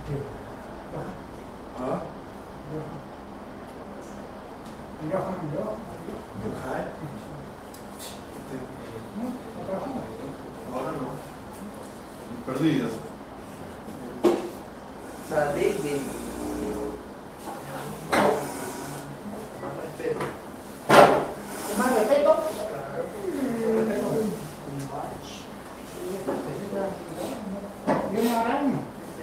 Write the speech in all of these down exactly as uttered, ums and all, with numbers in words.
¿Ah? Ahora no. Perdidas. ¿Más respeto? ¿Y una araña?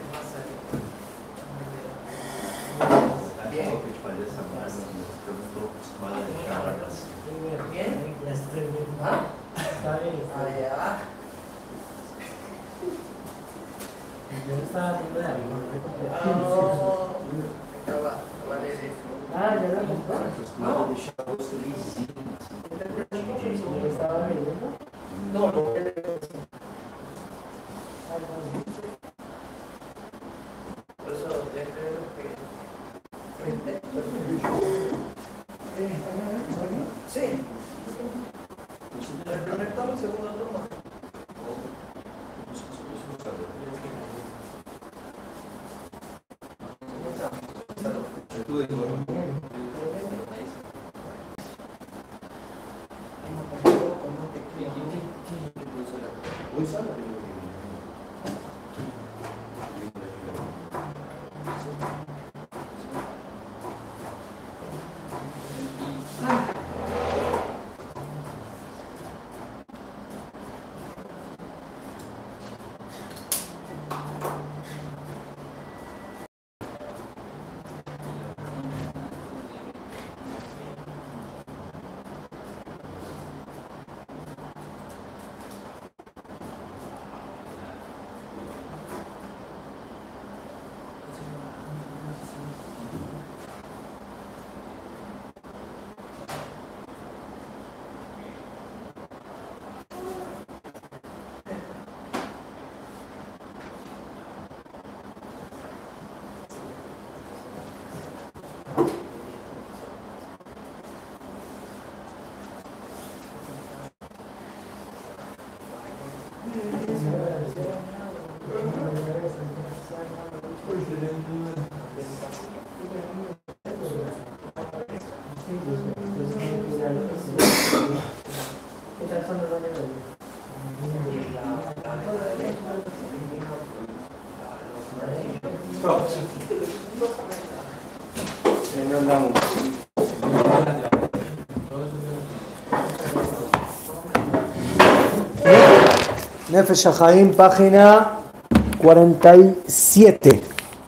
Nefesh HaChaim, página cuarenta y siete,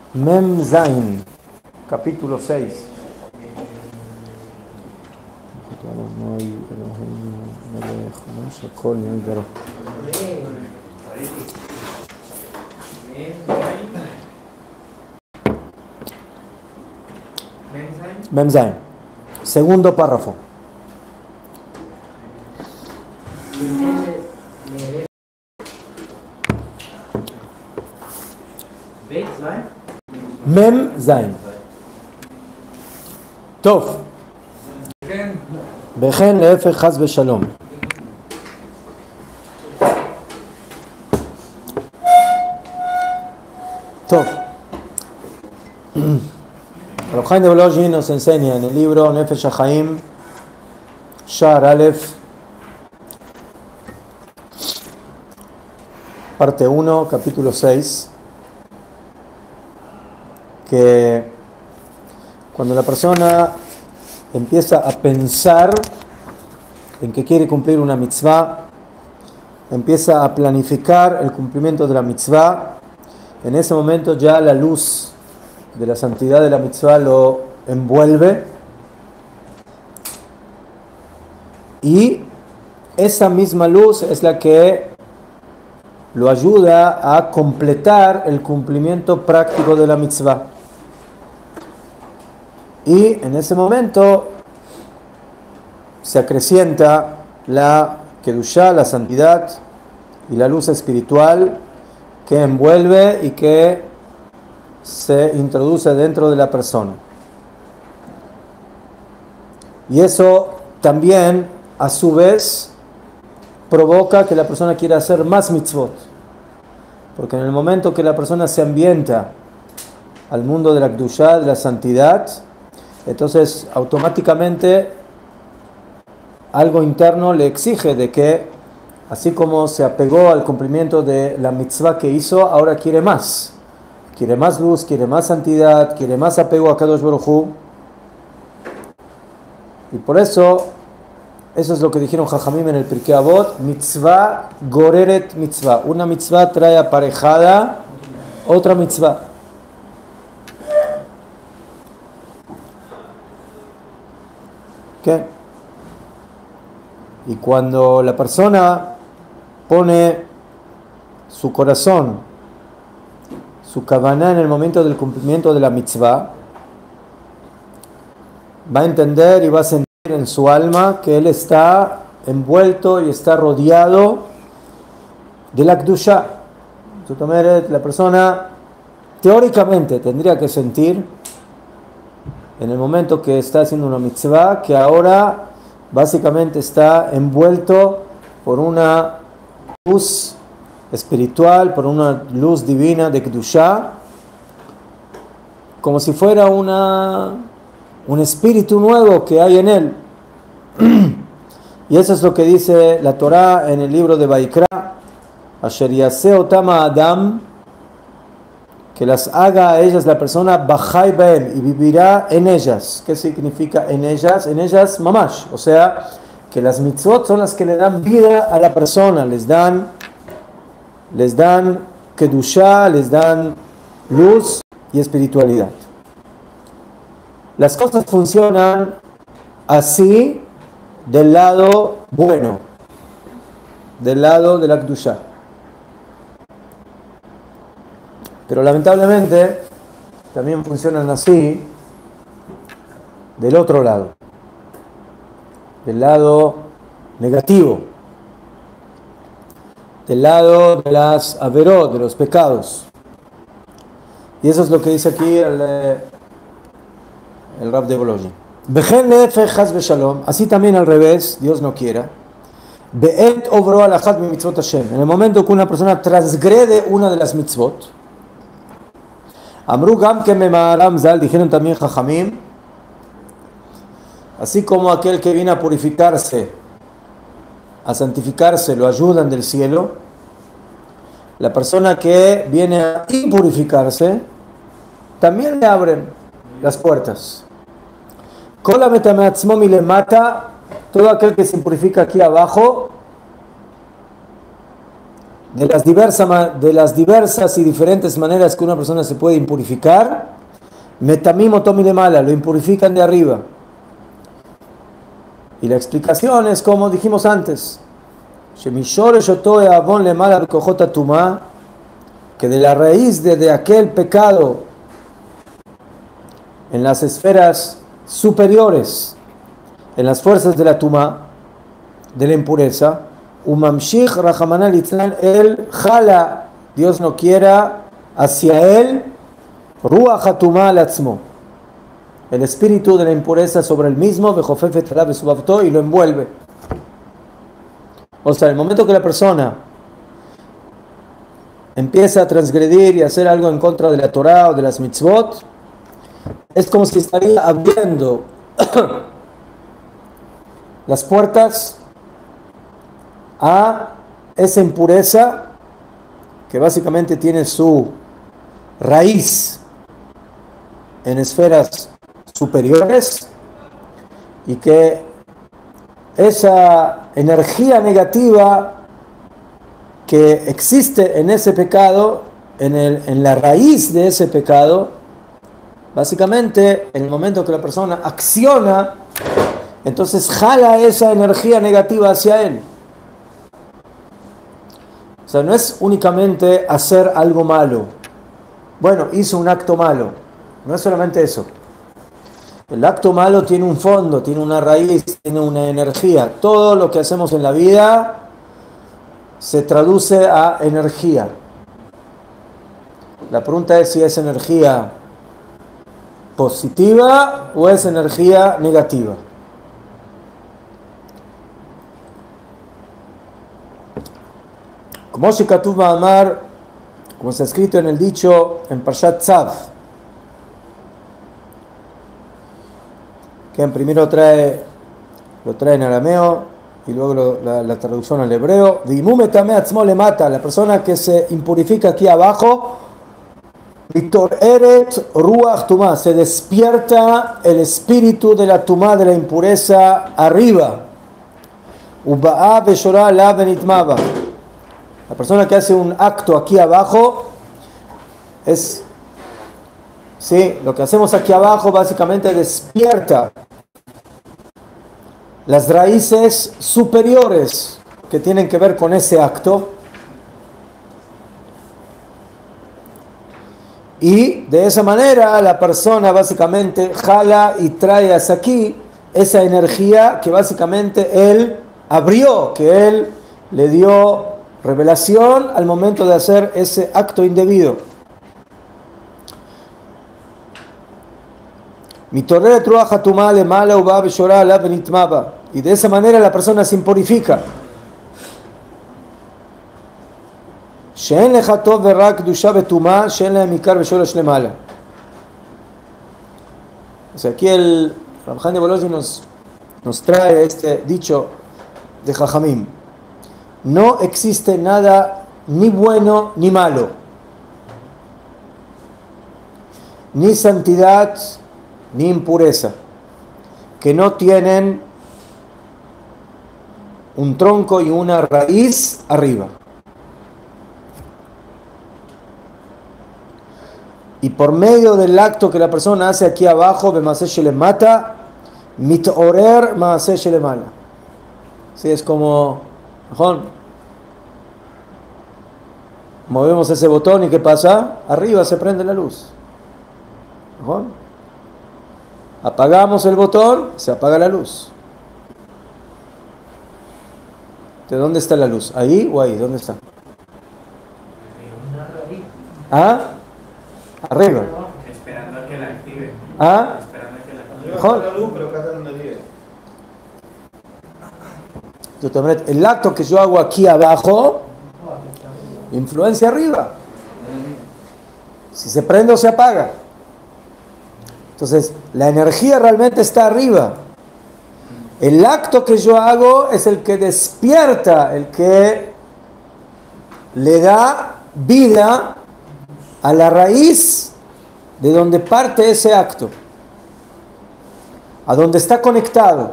Mem Zain, capítulo seis. Mem Zain, segundo párrafo. Mem Zain. Tov. Bechen le'efech chas v'shalom. Tov. Rav Chaim de Volozhin nos enseña en el libro Nefesh HaChaim, Shar Aleph, parte uno, capítulo seis, que cuando la persona empieza a pensar en que quiere cumplir una mitzvah, empieza a planificar el cumplimiento de la mitzvah, en ese momento ya la luz de la santidad de la mitzvah lo envuelve y esa misma luz es la que lo ayuda a completar el cumplimiento práctico de la mitzvah. Y en ese momento se acrecienta la kedushá, la santidad y la luz espiritual que envuelve y que se introduce dentro de la persona. Y eso también, a su vez, provoca que la persona quiera hacer más mitzvot. Porque en el momento que la persona se ambienta al mundo de la Kedushá, de la santidad, entonces automáticamente algo interno le exige de que, así como se apegó al cumplimiento de la mitzvah que hizo, ahora quiere más. Quiere más luz, quiere más santidad, quiere más apego a Kadosh Baruj Hu. Y por eso, eso es lo que dijeron Jajamim en el Pirkei Avot, mitzvah goreret mitzvah. Una mitzvah trae aparejada otra mitzvah. ¿Qué? Y cuando la persona pone su corazón, su kavaná en el momento del cumplimiento de la mitzvah, va a entender y va a sentir en su alma que él está envuelto y está rodeado de la Kedushá. La persona teóricamente tendría que sentir en el momento que está haciendo una mitzvah que ahora básicamente está envuelto por una luz espiritual, por una luz divina de Kedushá, como si fuera una, un espíritu nuevo que hay en él. Y eso es lo que dice la Torá en el libro de Vaikra, Asher yaseh otam Adam, que las haga a ellas la persona bajai baem, y vivirá en ellas. ¿Qué significa en ellas? En ellas mamash, o sea, que las mitzvot son las que le dan vida a la persona, les dan les dan kedushá, les dan luz y espiritualidad. Las cosas funcionan así del lado bueno, del lado de la kedushá. Pero lamentablemente también funcionan así del otro lado, del lado negativo, del lado de las averot, de los pecados. Y eso es lo que dice aquí el, el Rab de Bologna. Así también al revés, Dios no quiera. En el momento que una persona transgrede una de las mitzvot, Amru gam que me zal, dijeron también Jajamim, así como aquel que viene a purificarse, a santificarse, lo ayudan del cielo, la persona que viene a impurificarse, también le abren las puertas. Kola metameatzmomi le mata, todo aquel que se impurifica aquí abajo, de las, diversas, de las diversas y diferentes maneras que una persona se puede impurificar, metamimo tomi le mala, lo impurifican de arriba. Y la explicación es como dijimos antes, que de la raíz de, de aquel pecado en las esferas superiores, en las fuerzas de la tumá, de la impureza, umamshich rahamanal itzlan, él jala, Dios no quiera, hacia él ruach hatumá al atzmo, el espíritu de la impureza sobre el mismo, y lo envuelve. O sea, en el momento que la persona empieza a transgredir y a hacer algo en contra de la Torá o de las mitzvot, es como si estaría abriendo las puertas a esa impureza que básicamente tiene su raíz en esferas superiores, y que esa energía negativa que existe en ese pecado, en, el, en la raíz de ese pecado, básicamente en el momento que la persona acciona, entonces jala esa energía negativa hacia él. O sea, no es únicamente hacer algo malo. Bueno, hizo un acto malo. No es solamente eso. El acto malo tiene un fondo, tiene una raíz, tiene una energía. Todo lo que hacemos en la vida se traduce a energía. La pregunta es si es energía positiva o es energía negativa. Como Shekatuv Ma'amar, como está escrito en el dicho en Parshat Tzav, que en primero trae, lo trae en arameo y luego lo, la, la traducción al hebreo. Dimum atzmo le mata, la persona que se impurifica aquí abajo, Vitor eret ruach tumá, se despierta el espíritu de la tumá, de la impureza arriba. Uba'a beshorá la benitmaba. La persona que hace un acto aquí abajo es, sí, lo que hacemos aquí abajo básicamente despierta las raíces superiores que tienen que ver con ese acto. Y de esa manera la persona básicamente jala y trae hasta aquí esa energía que básicamente él abrió, que él le dio revelación al momento de hacer ese acto indebido. Y de esa manera la persona se impurifica. O sea, aquí el Ramján de Bologna nos, nos trae este dicho de Jajamim: no existe nada ni bueno ni malo, ni santidad ni impureza, que no tienen un tronco y una raíz arriba. Y por medio del acto que la persona hace aquí abajo, B'maaseh shelemata, mitorer Maaseh shelemala. Sí, es como, ¿no? Movemos ese botón y ¿qué pasa? Arriba se prende la luz. ¿No? Apagamos el botón, se apaga la luz. ¿De dónde está la luz? ¿Ahí o ahí? ¿Dónde está? ¿Ah? Arriba. Esperando a que la active. ¿Ah? Esperando a que la active. Mejor la luz, pero acá no me El acto que yo hago aquí abajo influencia arriba. Si se prende o se apaga. Entonces, la energía realmente está arriba. El acto que yo hago es el que despierta, el que le da vida a la raíz de donde parte ese acto, a donde está conectado.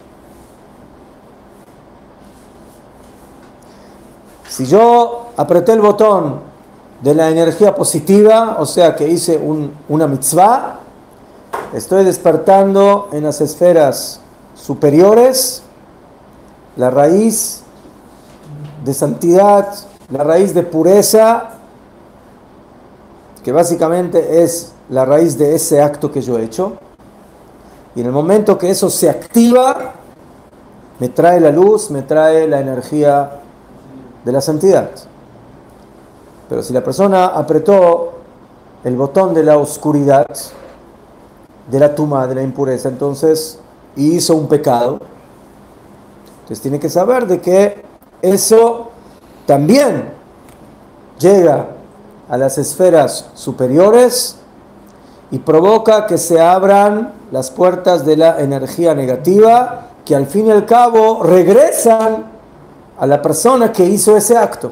Si yo apreté el botón de la energía positiva, o sea que hice un, una mitzvah, estoy despertando en las esferas superiores la raíz de santidad, la raíz de pureza, que básicamente es la raíz de ese acto que yo he hecho. Y en el momento que eso se activa, me trae la luz, me trae la energía de la santidad. Pero si la persona apretó el botón de la oscuridad, de la tumá, de la impureza, entonces hizo un pecado. Entonces tiene que saber de que eso también llega a las esferas superiores y provoca que se abran las puertas de la energía negativa, que al fin y al cabo regresan a la persona que hizo ese acto.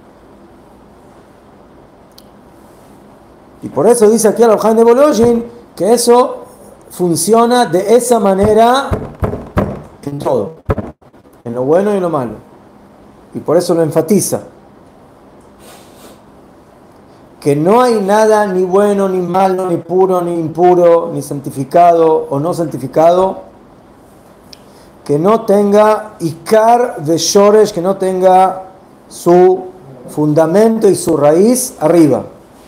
Y por eso dice aquí al Ramján de Bologna que eso funciona de esa manera en todo, en lo bueno y en lo malo. Y por eso lo enfatiza, que no hay nada ni bueno, ni malo, ni puro, ni impuro, ni santificado o no santificado, que no tenga ikar de shoresh, que no tenga su fundamento y su raíz arriba.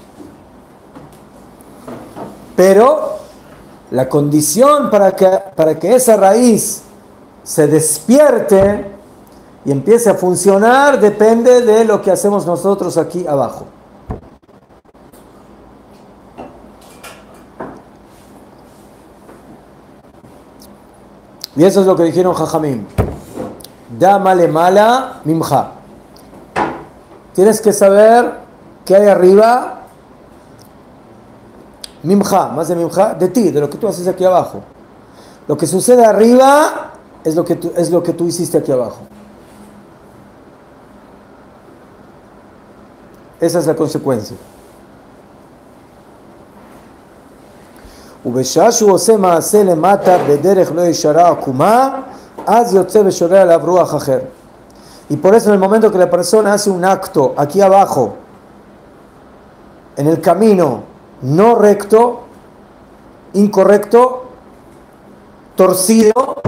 Pero la condición para que, para que esa raíz se despierte y empiece a funcionar depende de lo que hacemos nosotros aquí abajo. Y eso es lo que dijeron Jajamim. Dámale mala mimja. Tienes que saber qué hay arriba. Mimja, más de mimja, de ti, de lo que tú haces aquí abajo. Lo que sucede arriba es lo que tú, es lo que tú hiciste aquí abajo. Esa es la consecuencia. ובשעה שהוא עושה מעשה למטה בדרך לא ישרה עקומה, אז יוצא ושורה עליו רוח אחר. Y por eso en el momento que la persona hace un acto aquí abajo, en el camino no recto, incorrecto, torcido,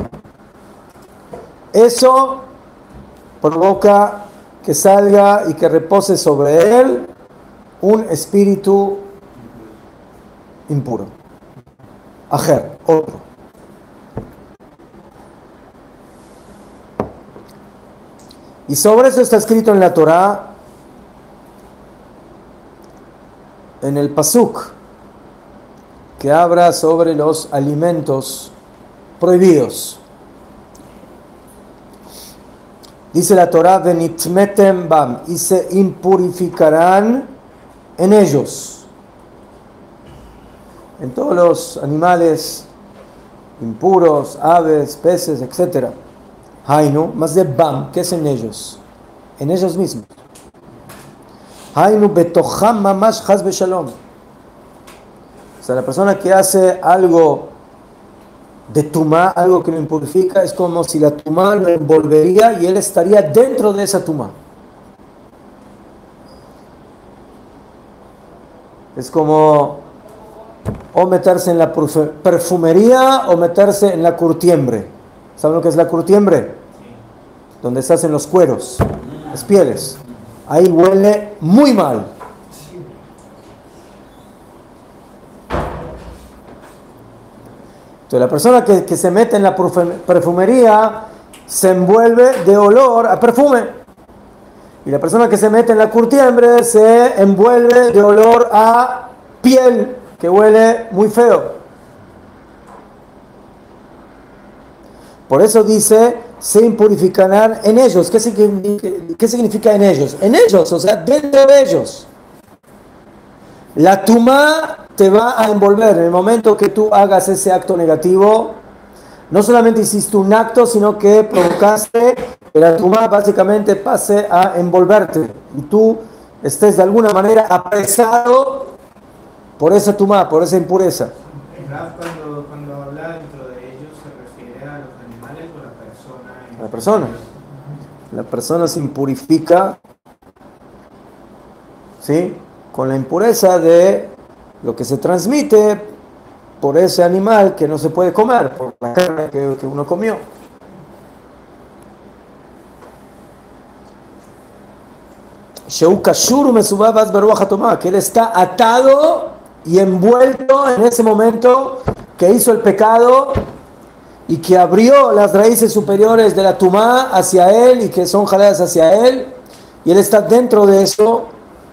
eso provoca que salga y que repose sobre él un espíritu impuro. Ajer, otro. Y sobre eso está escrito en la Torá, en el Pasuk, que habla sobre los alimentos prohibidos. Dice la Torá, venitmetem bam, y se impurificarán en ellos. En todos los animales impuros, aves, peces, etcétera. Hainu, más de bam, ¿qué es en ellos? En ellos mismos. Hainu betocham mamash chas beshalom. O sea, la persona que hace algo de tumá, algo que lo impurifica, es como si la tumá lo envolvería y él estaría dentro de esa tumá. Es como o meterse en la perfumería o meterse en la curtiembre. ¿Saben lo que es la curtiembre? Donde se hacen los cueros, las pieles. Ahí huele muy mal. Entonces la persona que, que se mete en la perfumería se envuelve de olor a perfume. Y la persona que se mete en la curtiembre se envuelve de olor a piel, que huele muy feo. Por eso dice, se impurificarán en ellos. ¿Qué significa, qué significa en ellos? En ellos, o sea, dentro de ellos. La tumá te va a envolver. En el momento que tú hagas ese acto negativo, no solamente hiciste un acto, sino que provocaste que la tumá básicamente pase a envolverte. Y tú estés de alguna manera apresado por esa tumá, por esa impureza. Raf, cuando, cuando habla dentro de ellos, ¿se refiere a los animales o a la persona? A la persona. La persona se impurifica, ¿sí?, con la impureza de lo que se transmite por ese animal que no se puede comer, por la carne que, que uno comió. Que él está atado y envuelto en ese momento que hizo el pecado y que abrió las raíces superiores de la tumá hacia él y que son jaladas hacia él, y él está dentro de eso.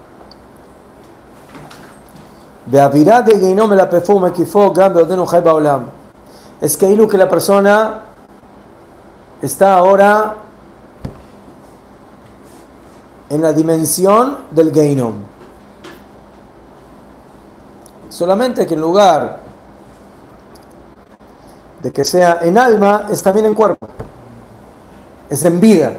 Es que que la persona está ahora en la dimensión del Geinom. Solamente que en lugar de que sea en alma, es también en cuerpo. Es en vida.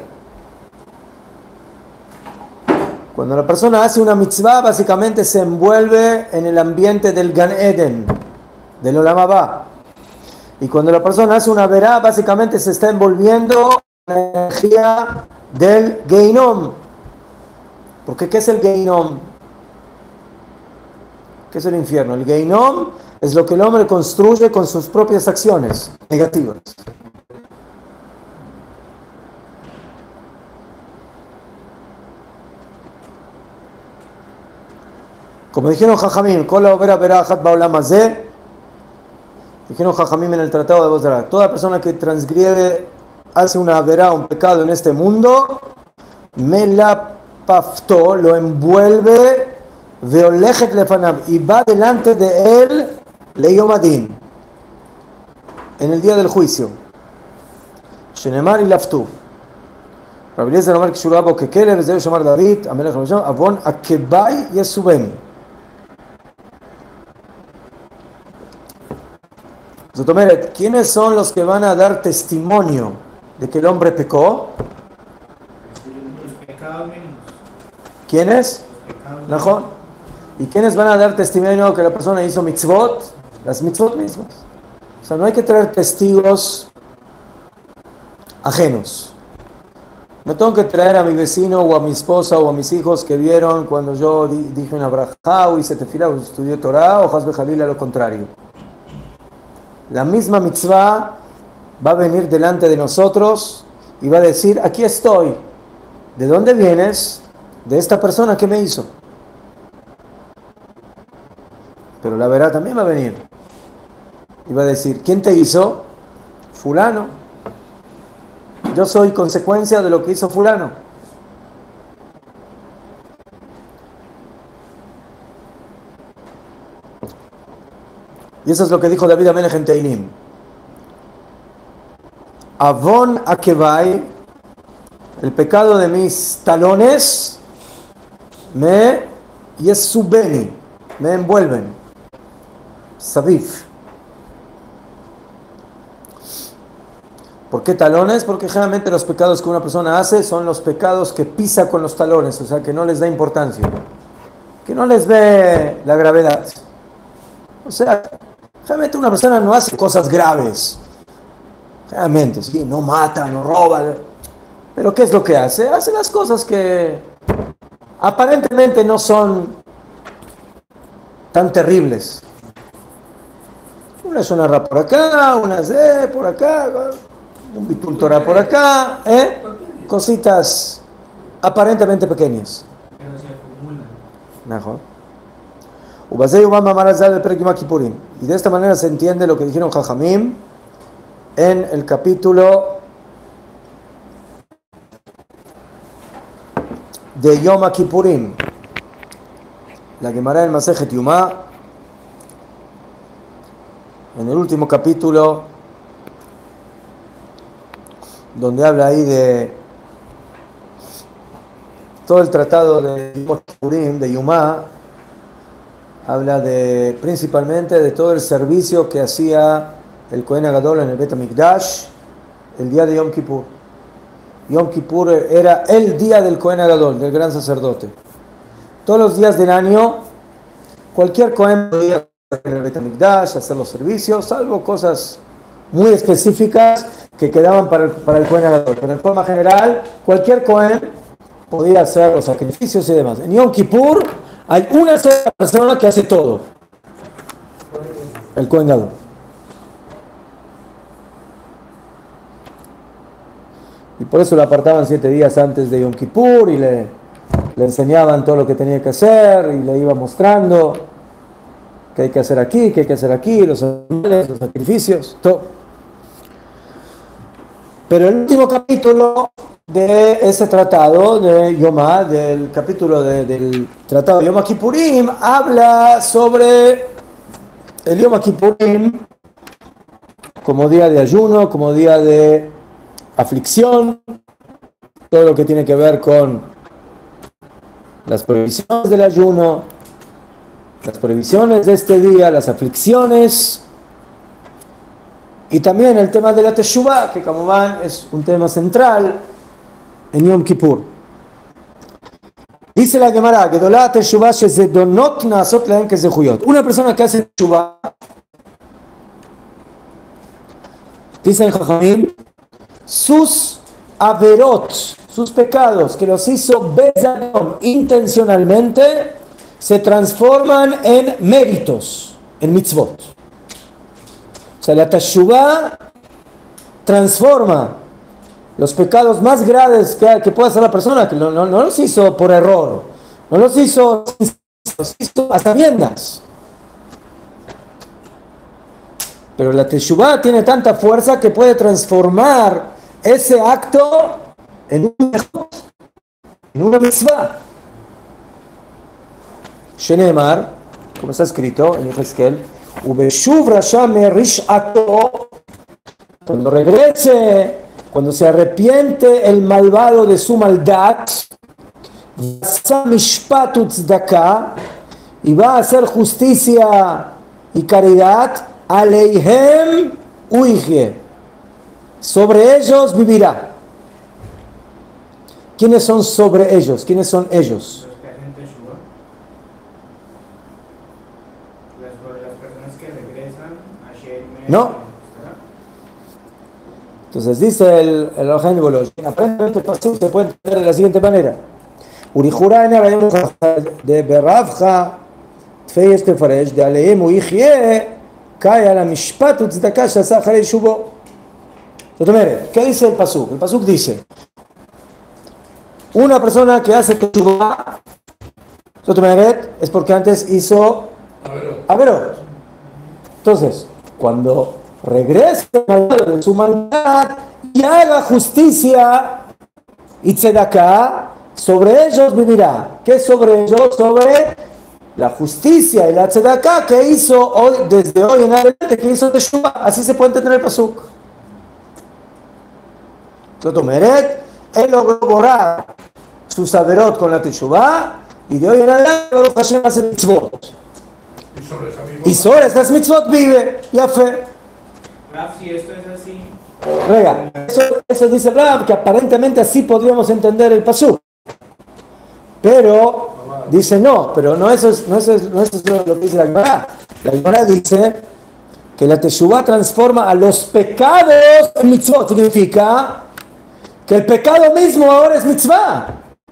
Cuando la persona hace una mitzvah, básicamente se envuelve en el ambiente del Gan Eden, del Olam Haba. Y cuando la persona hace una verá, básicamente se está envolviendo en la energía del Geinom. Porque ¿qué es el Geinom? ¿Qué es el infierno? El Geinom es lo que el hombre construye con sus propias acciones negativas. Como dijeron Jajamim, Kola Obera Berajat Baolam Hazeh, dijeron Jajamim en el Tratado de Bozra, toda persona que transgrede, hace una verá, un pecado en este mundo, me la paftó, lo envuelve, veolejet lefanab, y va delante de él, leyomadin, en el día del juicio. Shenemar y laftu. Rabbi Eliezer Omar Kishurabo Kekele, Bezeu Shamar David, Amelech Ramasham, Avon Akebay Yesuben. Zotomeret, ¿quiénes son los que van a dar testimonio de que el hombre pecó? Los pecados mínimos. ¿Quiénes? Los pecados ¿Najón? ¿Y quiénes van a dar testimonio que la persona hizo mitzvot? Las mitzvot mismas. O sea, no hay que traer testigos ajenos. No tengo que traer a mi vecino o a mi esposa o a mis hijos que vieron cuando yo di, dije una brajá o hice tefilá o estudié Torah o Hasbe Jalil a lo contrario. La misma mitzvah va a venir delante de nosotros y va a decir, aquí estoy. ¿De dónde vienes? De esta persona que me hizo. Pero la verdad también va a venir. Y va a decir, ¿quién te hizo? Fulano. Yo soy consecuencia de lo que hizo fulano. Y eso es lo que dijo David Amelech en Teilim. Avon akevai, el pecado de mis talones, me yesubeni, me envuelven. Sabif. ¿Por qué talones? Porque generalmente los pecados que una persona hace son los pecados que pisa con los talones, o sea, que no les da importancia, que no les ve la gravedad. O sea, generalmente una persona no hace cosas graves. Generalmente, sí, no mata, no roba. Pero ¿qué es lo que hace? Hace las cosas que aparentemente no son tan terribles. Una es una rap por acá, una es eh, por acá, un bitul Torah por acá, ¿eh? Cositas aparentemente pequeñas. pero se acumulan. Mejor. Y de esta manera se entiende lo que dijeron Jajamim en el capítulo de Yom Kippurim. La Gemara en Masejet Yumá, en el último capítulo, donde habla ahí de todo el tratado de Yom Kippurim, de Yumá, habla de principalmente de todo el servicio que hacía el Kohen Gadol en el Bet HaMikdash el día de Yom Kippur. Yom Kippur era el día del Kohen Gadol, del gran sacerdote. Todos los días del año, cualquier Kohen podía en el Bet HaMikdash hacer los servicios, salvo cosas muy específicas que quedaban para el, para el Kohen Gadol. Pero en forma general, cualquier Kohen podía hacer los sacrificios y demás. En Yom Kippur hay una sola persona que hace todo. El Kohen Gadol. Y por eso lo apartaban siete días antes de Yom Kippur y le, le enseñaban todo lo que tenía que hacer y le iba mostrando qué hay que hacer aquí, qué hay que hacer aquí, los animales, los sacrificios, todo. Pero el último capítulo de ese tratado de Yomá, del capítulo de, del tratado de Yom Kippurim, habla sobre el Yom Kippurim como día de ayuno, como día de aflicción, todo lo que tiene que ver con las prohibiciones del ayuno, las prohibiciones de este día, las aflicciones, y también el tema de la Teshuvah, que como van es un tema central en Yom Kippur. Dice la Gemara, Gedolá Teshuvah shezedonot naasot lahem kezehuyot. Una persona que hace Teshuvah, dice en Jajamim, sus averot, sus pecados que los hizo bezadon intencionalmente, se transforman en méritos, en mitzvot. O sea, la teshuvah transforma los pecados más graves que, que puede hacer la persona, que no, no, no los hizo por error, no los hizo, los hizo a sabiendas. Pero la teshuvah tiene tanta fuerza que puede transformar ese acto en un en una mitzvah. Shenemar, como está escrito en Yehezkel, Ubeshuv Rasha merish'ato, cuando regrese, cuando se arrepiente el malvado de su maldad, y va a hacer justicia y caridad, Aleihem uige. Sobre ellos vivirá. ¿Quiénes son sobre ellos? ¿Quiénes son ellos? Los que hacen Teshuvah. Las, las personas que regresan a Shemer. No. Entonces dice el el Raján de Boloshin, aparentemente el pasuk se puede entender de la siguiente manera. Urihurana de Beravja Tfeish Tefaresh de Aleim Uichie cae a la Mishpat Utzedakah Shasa Acharei Shubo. ¿Qué dice el pasuk? El pasuk dice: una persona que hace Teshuvah es porque antes hizo Averot. Entonces, cuando regrese de su maldad y haga justicia y tzedakah, sobre ellos vivirá. ¿Qué sobre ellos? Sobre la justicia y la tzedakah que hizo hoy, desde hoy en adelante, que hizo Teshuvah. Así se puede entender el pasuk. Meret, él logró borrar sus averot con la Teshuvah y de hoy en adelante Hashem hace mitzvot. Y sobre estas mitzvot vive. Ya fe. Raf, si esto es así. Rega, eso, eso dice Rab, que aparentemente así podríamos entender el pasuk. Pero dice no, pero no eso es, no eso es, no eso es lo que dice la Gemara. La Gemara dice que la Teshuvah transforma a los pecados en mitzvot. Significa que el pecado mismo ahora es mitzvah.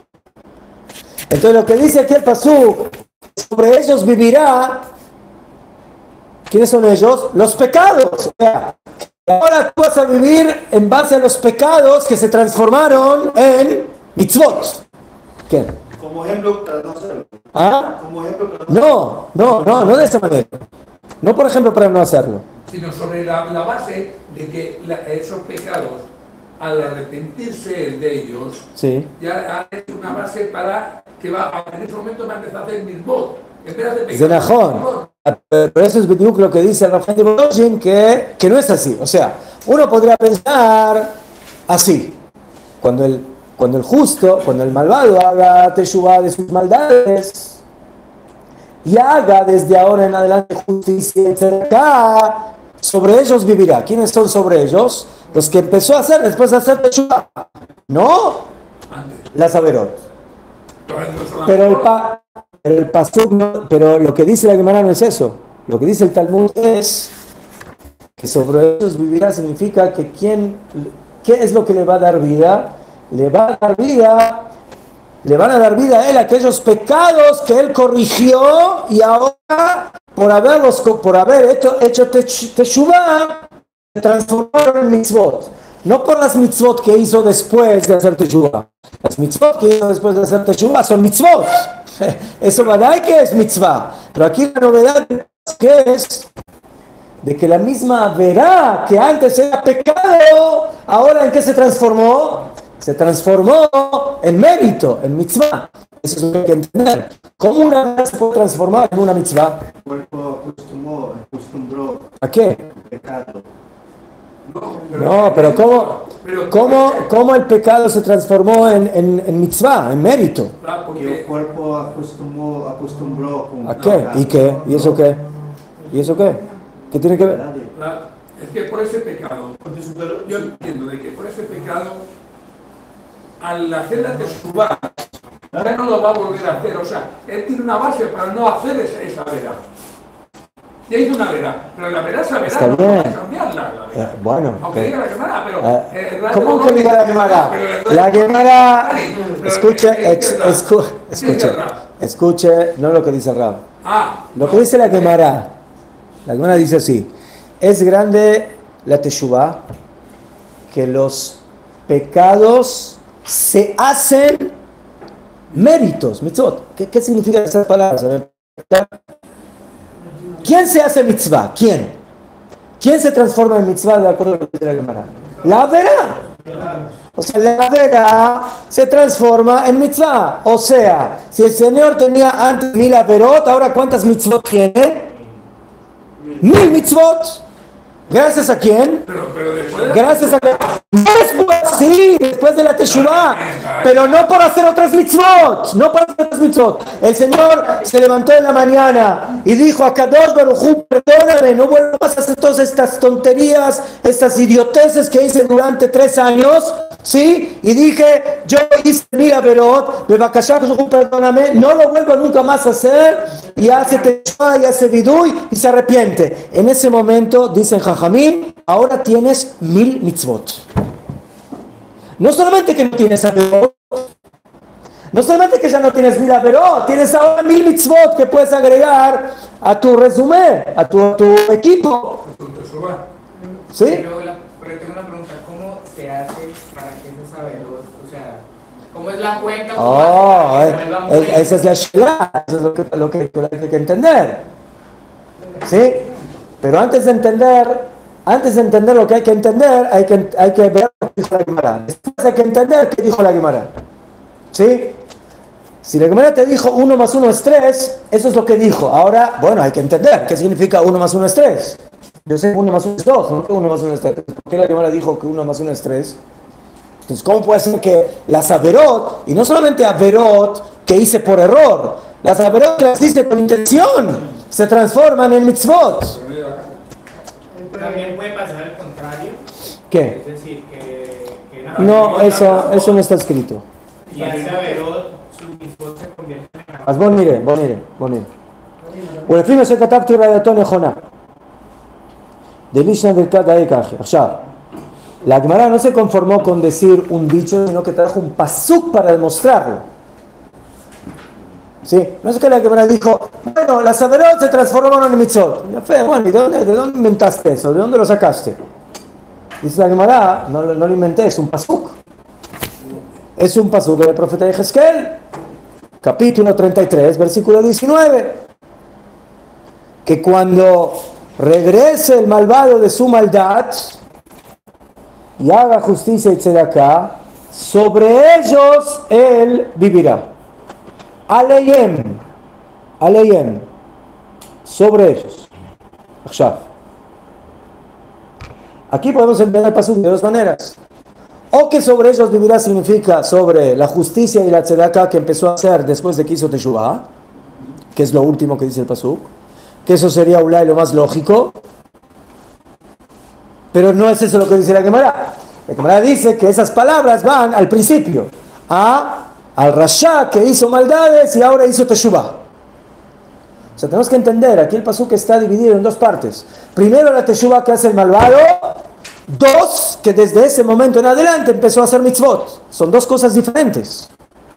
Entonces lo que dice aquí el pasuk, sobre ellos vivirá. ¿Quiénes son ellos? Los pecados. O sea, ahora tú vas a vivir en base a los pecados que se transformaron en mitzvot. ¿Qué? Como ejemplo para no hacerlo. ¿Ah? Como ejemplo para no No, no, no, no de esa manera. No, por ejemplo, para no hacerlo. Sino sobre la, la base de que la, esos pecados, al arrepentirse de ellos, Sí. ya ha hecho una base para que va, en ese momento va a empezar a hacer mitzvot. En vez de Es de Najón. Pero eso es lo que dice el Rafán de Boloshin, que, que no es así. O sea, uno podría pensar así. Cuando el, cuando el justo, cuando el malvado haga Teshuvah de sus maldades y haga desde ahora en adelante justicia, etcétera, sobre ellos vivirá. ¿Quiénes son sobre ellos? Los que empezó a hacer después de hacer Teshuvah. No las averot. Pero el, pa, el pasuk no, pero lo que dice la Gemara no es eso. Lo que dice el Talmud es que sobre ellos vivirá significa que quién, ¿qué es lo que le va a dar vida? Le va a dar vida, le van a dar vida a él aquellos pecados que él corrigió y ahora por haberlos, por haber hecho, hecho Teshuvah se transformaron en mitzvot. No por las mitzvot que hizo después de hacer Teshuvah. Las mitzvot que hizo después de hacer Teshuvah son mitzvot. Eso verdad que es mitzvah. Pero aquí la novedad que es de que la misma verá que antes era pecado, ahora ¿en qué se transformó? Se transformó en mérito, en mitzvah. Eso es lo que hay que entender. ¿Cómo una verá se puede transformar en una mitzvah? El cuerpo acostumbró, acostumbró ¿A qué? al pecado. No, pero ¿cómo, cómo, cómo el pecado se transformó en, en, en mitzvah, en mérito? Que el cuerpo acostumbró, acostumbró con ¿A qué? ¿Y qué? ¿Y eso qué? ¿Y eso qué? ¿Qué tiene que ver? Es que por ese pecado, yo entiendo de que por ese pecado, al hacer la Teshuvah, ya no lo va a volver a hacer. O sea, él tiene una base para no hacer esa, esa vera. Ya hizo una vera, pero la vera es la vera, Está no bien. puede cambiarla. La vera. Eh, bueno, Aunque pero- diga la Gemara, pero... Eh, eh, ¿Cómo no- que diga la Gemara? pero- La Gemara, Pero- escuche, pero- ex- pero- escu- Sí, escuche, es verdad. escuche, no lo que dice Rab. Ah, Lo que dice la Gemara, la Gemara dice así: es grande la Teshuvah, que los pecados se hacen méritos, mitzvot. ¿Qué, qué significa esas palabras? ¿Quién se hace mitzvah? ¿Quién? ¿Quién se transforma en mitzvah de acuerdo a lo que dice la Gemara? La verá. O sea, la verá se transforma en mitzvah. O sea, si el Señor tenía antes mil averot, ahora ¿cuántas mitzvot tiene? Mil mitzvot. ¿Gracias a quién? Pero, pero después de... Gracias a... Después, sí, después de la Teshuvah, pero no por hacer otras mitzvot, no por hacer otras mitzvot. El Señor se levantó en la mañana y dijo a Kadosh Baruj Hu, perdóname, no vuelvo más a hacer todas estas tonterías, estas idioteces que hice durante tres años, ¿sí? Y dije, yo hice mi averot, perdóname, no lo vuelvo nunca más a hacer, y hace Teshuvah y hace viduy y se arrepiente. En ese momento, dicen Jajamín, ahora tienes mil mitzvot. No solamente que no tienes averot, no solamente que ya no tienes mil averot, tienes ahora mil mitzvot que puedes agregar a tu resumen, a tu, a tu equipo. ¿Sí? Pero, la, pero tengo una pregunta, ¿cómo se hace para que eso sabe? O sea, ¿cómo es la cuenta? Oh, eh, eh, esa es la shela, eso es lo que, lo que, lo que hay que entender. ¿Sí? Pero antes de entender, antes de entender lo que hay que entender, hay que, hay que ver lo que dijo la Gemara. Después hay que entender qué dijo la Gemara. ¿Sí? Si la Gemara te dijo uno más uno es tres, eso es lo que dijo. Ahora, bueno, hay que entender qué significa uno más uno es tres. Yo sé que uno más uno es dos, no que uno más uno es tres. ¿Por qué la Gemara dijo que uno más uno es tres? Entonces, ¿cómo puede ser que las averot, y no solamente averot que hice por error, las averot que las hice con intención, se transforman en mitzvot? También puede pasar al contrario. ¿Qué? Es decir, que... que la No, averot eso, tampoco- eso no está escrito. Y hace averot, su mitzvot se convierte en... אז בואו נראה, בואו נראה, בואו נראה. ולפי מה שכתבתי רעייתו נכונה. דלישנא דלתא דאי ככי. עכשיו, la Gemara no se conformó con decir un dicho, sino que trajo un pasuk para demostrarlo. ¿Sí? No es que la Gemara dijo, bueno, las averot se transformaron en mitzvot. Bueno, ¿y de dónde, de dónde inventaste eso? ¿De dónde lo sacaste? Dice la Gemara, no, no lo inventé, es un pasuk. Es un pasuk del profeta de Jezquel, capítulo treinta y tres, versículo diecinueve. Que cuando regrese el malvado de su maldad y haga justicia y tzedakah, sobre ellos él vivirá. Aleyem, aleyem, sobre ellos. Akshav. Aquí podemos entender el pasuk de dos maneras. O que sobre ellos vivirá significa sobre la justicia y la tzedakah que empezó a hacer después de que hizo Teshuvah, que es lo último que dice el pasuk, que eso sería ulay lo más lógico, pero no es eso lo que dice la Gemara. La Gemara dice que esas palabras van al principio, a, al rasha que hizo maldades y ahora hizo Teshuvah. O sea, tenemos que entender, aquí el pasuk está dividido en dos partes. Primero la Teshuvah que hace el malvado, dos, que desde ese momento en adelante empezó a hacer mitzvot. Son dos cosas diferentes.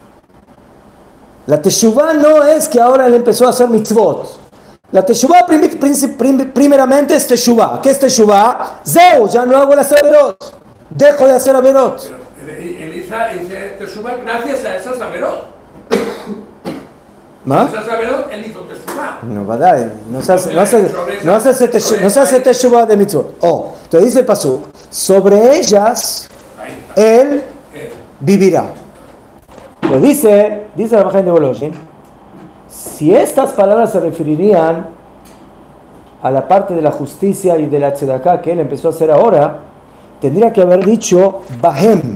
La Teshuvah no es que ahora él empezó a hacer mitzvot. La Teshuvah prim, prim, prim, primeramente es Teshuvah. ¿Qué es Teshuvah? Zeu, ya no hago las averot. Dejo de hacer averot. Elisa dice Teshuvah gracias a esas averot. ¿Más? Esas averot, él hizo Teshuvah. No, ¿verdad? No se hace, no hace, no se hace, teshu- no se hace Teshuvah de mitzvot. Oh, te dice el pasuk, sobre ellas él vivirá. Lo dice, dice la Mahain de Bolojin, si estas palabras se referirían a la parte de la justicia y de la tzedakah que él empezó a hacer ahora, tendría que haber dicho Bahem,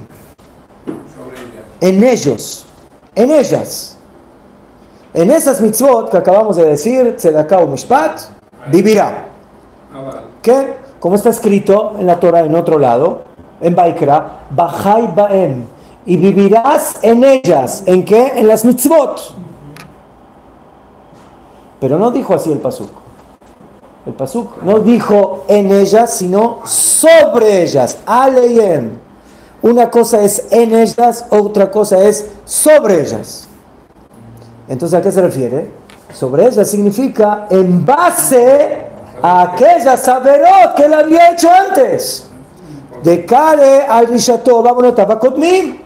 en ellos, en ellas. En esas mitzvot que acabamos de decir, tzedakah u mishpat, vivirá. ¿Qué? Como está escrito en la Torah en otro lado, en Baikra, Bajai Baem, y vivirás en ellas. ¿En qué? En las mitzvot. Pero no dijo así el pasuk. El pasuk no dijo en ellas, sino sobre ellas. Aleyem. Una cosa es en ellas, otra cosa es sobre ellas. Entonces, ¿a qué se refiere? Sobre ellas significa en base a aquellas averot que él había hecho antes. De Kare al Rishato, vámonos, Tabakotmim.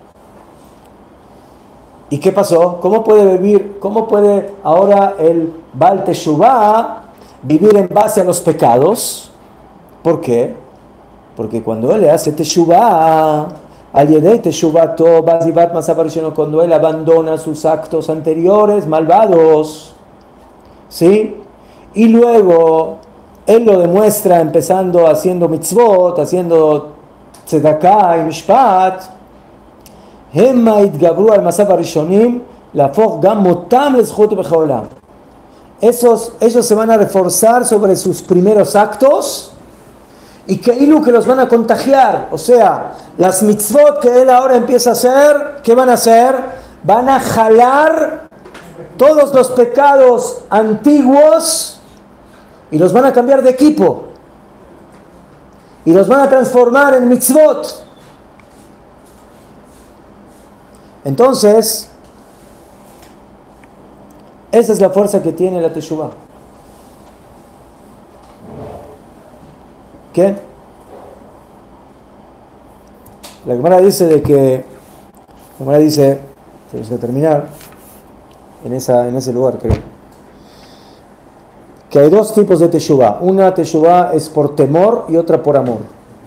¿Y qué pasó? ¿Cómo puede vivir? ¿Cómo puede ahora el Baal Teshuvah vivir en base a los pecados? ¿Por qué? Porque cuando él hace Teshuvah, al Yedei Teshuvato, Bazivat Masavarisheno, cuando él abandona sus actos anteriores malvados, ¿sí? Y luego él lo demuestra empezando haciendo mitzvot, haciendo tzedakah y mishpat. Hema itgabru al masav harishonim להפוך גם מותם לזכות בכל עולם. Esos, ellos se van a reforzar sobre sus primeros actos y que ilu que los van a contagiar. O sea, las mitzvot que él ahora empieza a hacer, ¿qué van a hacer? Van a jalar todos los pecados antiguos y los van a cambiar de equipo y los van a transformar en mitzvot. Entonces, esa es la fuerza que tiene la Teshuvah. ¿Qué? La Gemara dice de que, la Gemara dice, tenemos que terminar en, esa, en ese lugar, creo, que hay dos tipos de Teshuvah. Una Teshuvah es por temor y otra por amor.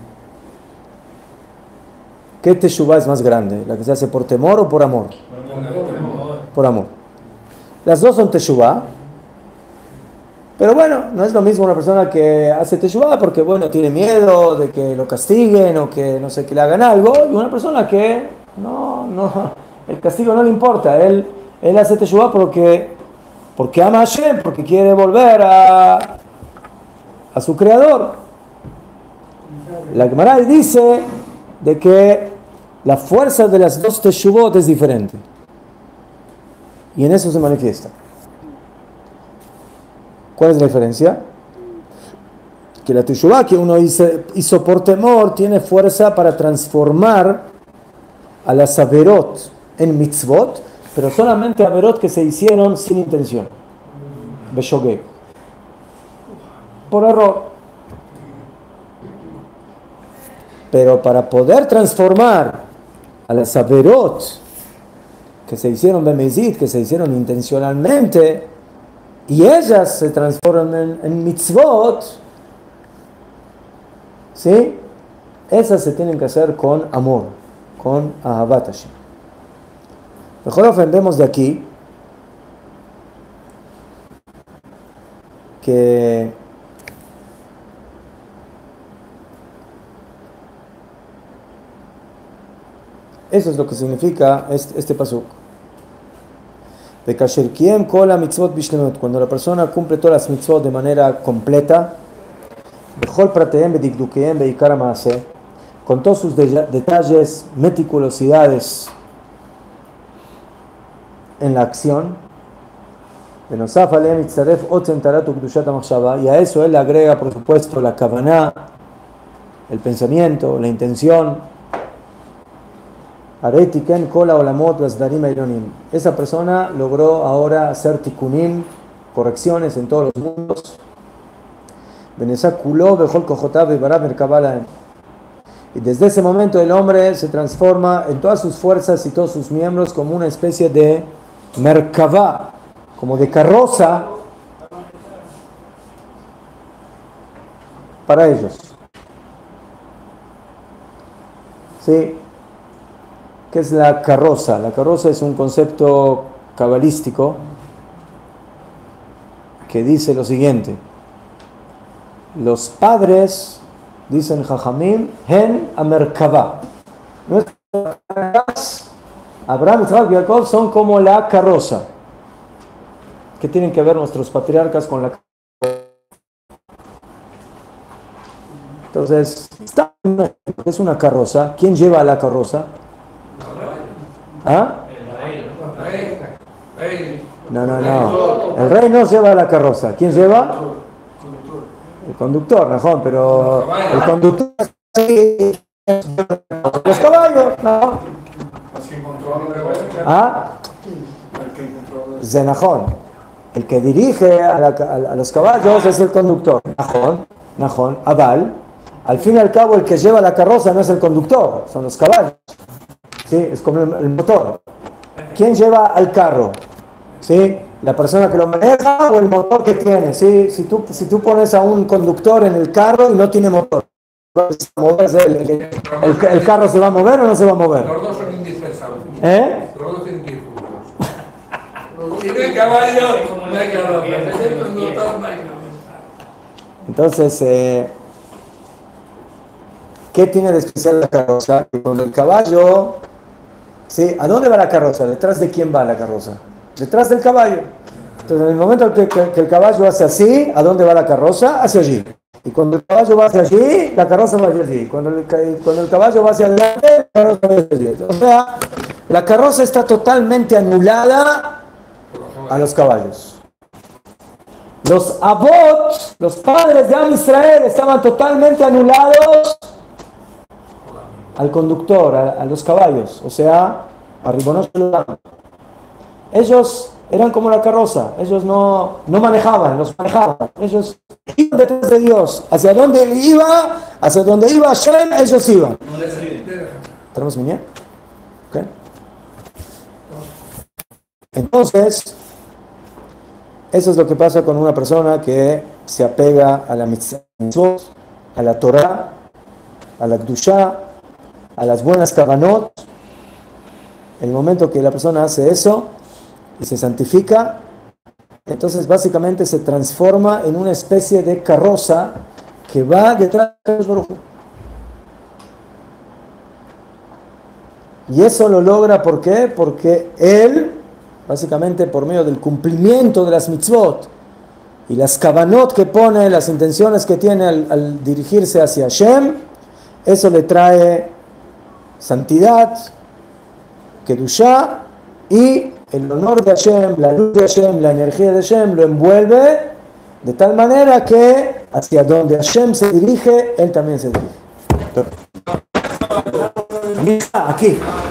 ¿Qué Teshuvah es más grande? ¿La que se hace por temor o por amor? Por amor. Las dos son Teshuvah, pero bueno, no es lo mismo una persona que hace Teshuvah porque, bueno, tiene miedo de que lo castiguen o que no sé, que le hagan algo, y una persona que no, no, el castigo no le importa, él, él hace Teshuvah porque, porque ama a Hashem, porque quiere volver a, a su creador. La Gemara dice de que la fuerza de las dos Teshuvot es diferente. Y en eso se manifiesta. ¿Cuál es la diferencia? Que la Teshuvah que uno hizo, hizo por temor tiene fuerza para transformar a las averot en mitzvot, pero solamente averot que se hicieron sin intención. Beshogeg. Por error. Pero para poder transformar a las averot que se hicieron bemezid, que se hicieron intencionalmente, y ellas se transforman en, en mitzvot, ¿sí? Esas se tienen que hacer con amor, con ahavat Hashem. Mejor aprendemos de aquí que eso es lo que significa este, este pasuk. Cuando la persona cumple todas las mitzvot de manera completa, con todos sus de- detalles, meticulosidades en la acción, y a eso él le agrega, por supuesto, la kavaná, el pensamiento, la intención. Esa persona logró ahora hacer tikunim, correcciones en todos los mundos. Y desde ese momento el hombre se transforma en todas sus fuerzas y todos sus miembros como una especie de merkavá, como de carroza para ellos. ¿Sí? ¿Qué es la carroza? La carroza es un concepto cabalístico que dice lo siguiente: los padres, dicen Jajamim, hen amerkavá. Nuestros Abraham, Isaac y Jacob son como la carroza. ¿Qué tienen que ver nuestros patriarcas con la carroza? Entonces, es una carroza. ¿Quién lleva a la carroza? ¿Ah? No, no, no. El rey no lleva la carroza. ¿Quién lleva? El conductor, Najón, pero el conductor los caballos, ¿no? ¿Ah? Zenajón. El que dirige a, la, a los caballos es el conductor. Najón, Najón, Abal. Al fin y al cabo, el que lleva la carroza no es el conductor, son los caballos. ¿Sí? Es como el, el motor. ¿Quién lleva al carro? ¿Sí? ¿La persona que lo maneja o el motor que tiene? ¿Sí? Si, tú, si tú pones a un conductor en el carro y no tiene motor, ¿el, el, el, el carro se va a mover o no se va a mover? Los dos son indispensables. ¿Eh? Los dos tienen que ir juntos. Si no hay caballo, no hay caballo. Si no hay conductor, no hay caballo. Entonces, eh, ¿qué tiene de especial la carroza? Que cuando el caballo, ¿sí? ¿A dónde va la carroza? ¿Detrás de quién va la carroza? Detrás del caballo. Entonces, en el momento que, que, que el caballo hace así, ¿a dónde va la carroza? Hacia allí. Y cuando el caballo va hacia allí, la carroza va hacia allí. Cuando el, cuando el caballo va hacia adelante, la carroza va hacia allí. O sea, la carroza está totalmente anulada a los caballos. Los abot, los padres de Am Israel, estaban totalmente anulados al conductor, a, a los caballos, o sea, a Ribono Shel Olam. Ellos eran como la carroza, ellos no, no manejaban, los manejaban, ellos iban detrás de Dios, hacia donde él iba, hacia donde iba Hashem, ellos iban. ¿Tenemos miña? ¿Ok? Entonces, eso es lo que pasa con una persona que se apega a la mitzvot, a la Torah, a la Kedushá, a las buenas kavanot. En el momento que la persona hace eso y se santifica, entonces básicamente se transforma en una especie de carroza que va detrás de Akadosh Baruj Hu. Y eso lo logra, ¿por qué? Porque él, básicamente por medio del cumplimiento de las mitzvot y las kavanot que pone, las intenciones que tiene al, al dirigirse hacia Hashem, eso le trae santidad, kedushá, y el honor de Hashem, la luz de Hashem, la energía de Hashem lo envuelve de tal manera que hacia donde Hashem se dirige, él también se dirige. Aquí.